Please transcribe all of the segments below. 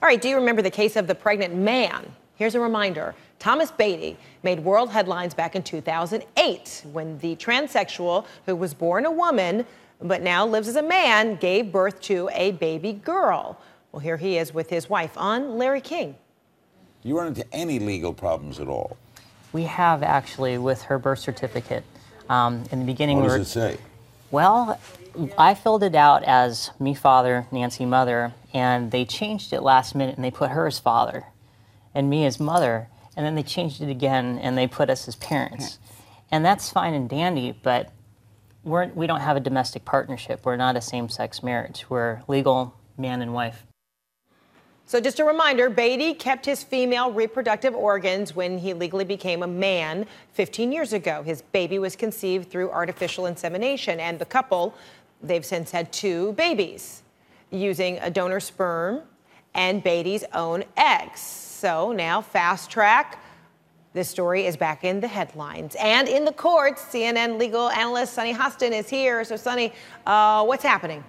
All right, do you remember the case of the pregnant man? Here's a reminder. Thomas Beatty made world headlines back in 2008 when the transsexual, who was born a woman but now lives as a man, gave birth to a baby girl. Well, here he is with his wife on Larry King. You run into any legal problems at all? We have, actually, with her birth certificate. In the beginning, What does it say? Well, I filled it out as me father, Nancy mother, and they changed it last minute and they put her as father and me as mother, and then they changed it again and they put us as parents. And that's fine and dandy, but we don't have a domestic partnership. We're not a same-sex marriage. We're legal man and wife. So just a reminder, Beatty kept his female reproductive organs when he legally became a man 15 years ago. His baby was conceived through artificial insemination, and the couple, they've since had 2 babies using a donor sperm and Beatty's own eggs. So now, fast track. This story is back in the headlines and in the courts. CNN legal analyst Sunny Hostin is here. So, Sunny, what's happening?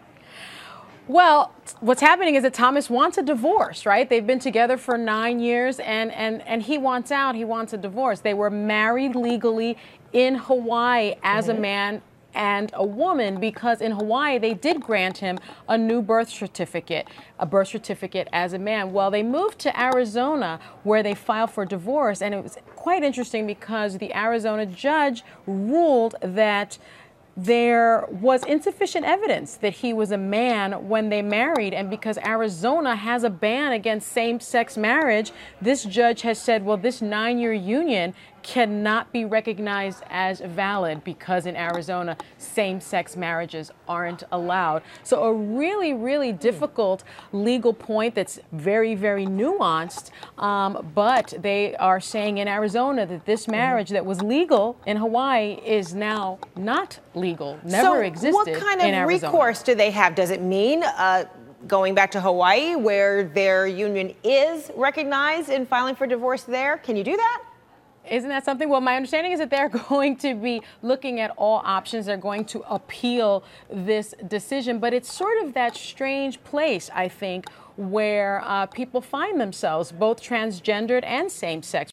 Well, what's happening is that Thomas wants a divorce, right? They've been together for 9 years, and he wants out. He wants a divorce. They were married legally in Hawaii as a man and a woman, because in Hawaii they did grant him a new birth certificate, a birth certificate as a man. Well, they moved to Arizona where they filed for divorce, and it was quite interesting because the Arizona judge ruled that there was insufficient evidence that he was a man when they married, and because Arizona has a ban against same-sex marriage, this judge has said, well, this 9-year union cannot be recognized as valid because in Arizona, same-sex marriages aren't allowed. So a really, really difficult legal point that's very, very nuanced, but they are saying in Arizona that this marriage that was legal in Hawaii is now not legal, never existed in Arizona. So what kind of recourse do they have? Does it mean going back to Hawaii where their union is recognized and filing for divorce there? Can you do that? Isn't that something? Well, my understanding is that they're going to be looking at all options. They're going to appeal this decision. But it's sort of that strange place, I think, where people find themselves, both transgendered and same-sex.